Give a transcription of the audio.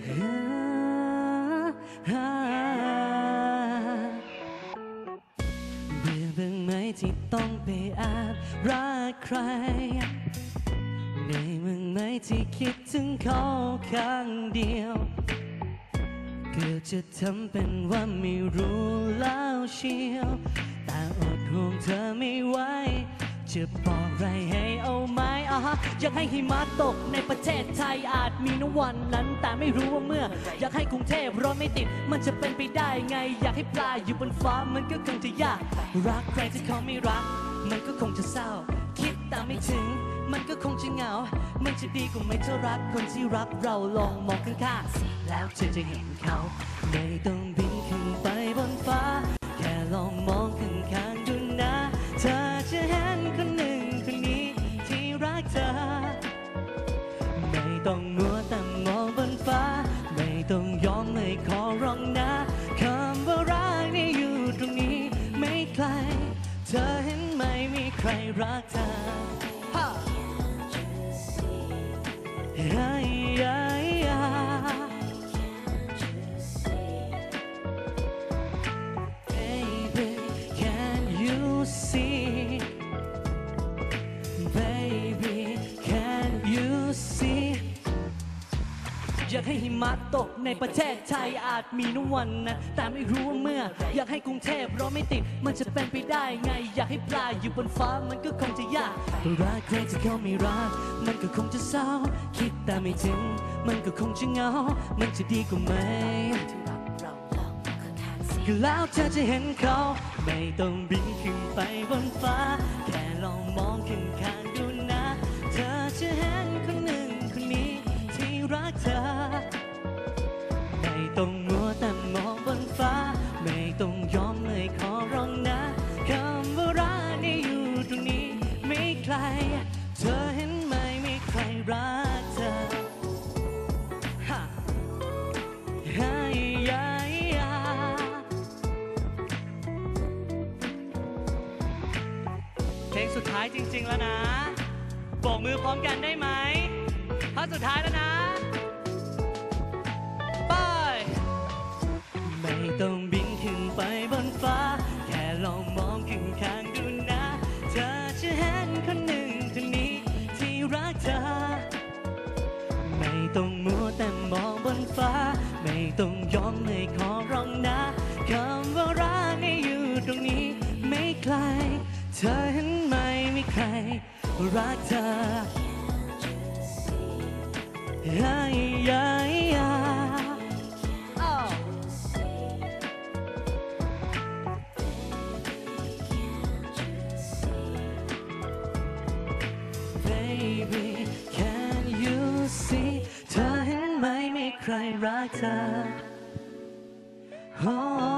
เบื่อบ้างไหมที่ต้องไปแอบรักใครเหนื่อยบ้างไหมที่คิดถึงเขาข้างเดียวเกือบจะทำเป็นว่าไม่รู้แล้วเชียวแต่อดห่วงเธอไม่ไหวจะบอกอะไรให้เอาไหมอยากให้หิมะตกในประเทศไทยอาจมีนวันนั้นแต่ไม่รู้ว่าเมื่ออยากให้กรุงเทพรถไม่ติดมันจะเป็นไปได้ไงอยากให้ปลาอยู่บนฟ้ามันก็คงจะยากรักใครที่เขาไม่รักมันก็คงจะเศร้าคิดแต่ไม่ถึงมันก็คงจะเหงามันจะดีกว่าไม่เท่ารักคนที่รักเราลองมองข้างๆแล้วเธอจะเห็นเขาไม่ต้องบินขึ้นไปบนฟ้าแค่ลองมองข้างๆดูนะเธอจะเห็นคนหนึ่งคนนี้ที่รักเธอไม่ต้องมัวแต่มองบนฟ้าไม่ต้องยอมไม่ขอร้องนะคำว่ารักนี่อยู่ตรงนี้ไม่ไกลเธอเห็นไหมมีใครรักเธอBaby can you see Baby can you see อยากให้หิมะตกในประเทศไทยอาจมีนวันนะแต่ไม่รู้ว่าเมื่ออยากให้กรุงเทพรถไม่ติดมันจะเป็นไปได้ไงอยากให้ปลาอยู่บนฟ้ามันก็คงจะยากรักใครที่เขาไม่รักมันก็คงจะเศร้าคิดแต่ไม่ถึงมันก็คงจะเหงามันจะดีกว่าไหมแล้วเธอจะเห็นเขาไม่ต้องบินขึ้นไปบนฟ้าแค่ลองมองข้างๆดูนะเธอจะเห็นคนหนึ่งคนนี้ที่รักเธอไม่ต้องมัวแต่มองบนฟ้าไม่ต้องยอมเลยขอร้องนะคำว่ารักนี่อยู่ตรงนี้ไม่ไกลเธอเห็นไหมไม่ใครรักเธอเพลงสุดท้ายจริงๆแล้วนะโบกมือพร้อมกันได้ไหมท่อนสุดท้ายแล้วนะไปไม่ต้องบินขึ้นไปบนฟ้าแค่ลองมองข้างๆดูนะเธอจะเห็นคนหนึ่งคนนี้ที่รักเธอไม่ต้องมัวแต่มองบนฟ้าไม่ต้องยอมไม่ขอร้องนะคำว่ารักนี่อยู่ตรงนี้ไม่ไกลเธอเห็นไหมมีใครรักเธอBaby can you see เธอเห็นไหมมีใครรักเธอ